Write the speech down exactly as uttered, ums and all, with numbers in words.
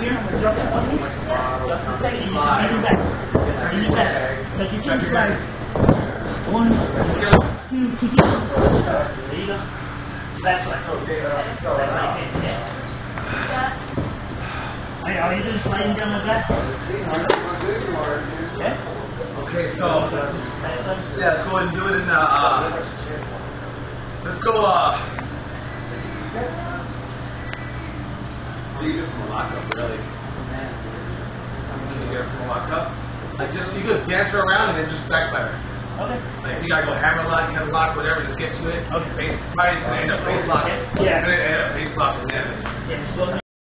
here. I'm going to drop that up. Drop to six. And you can lean back. Lean your back. So if you change slide. One, two, keep it. There you go. That's right. That's right. Yeah. Hey, are you just sliding down like that? Okay. Okay, so yeah, let's go ahead and do it in uh, uh let's go uh leave it from a lockup, really. Here from a lockup. Like just you could dance her around and then just backslide her. Okay. Like you gotta go hammer lock, hammer lock, whatever, just get to it. Okay. Face probably it's gonna end up face locking. Yeah. It's gonna end up face locking then. Yeah,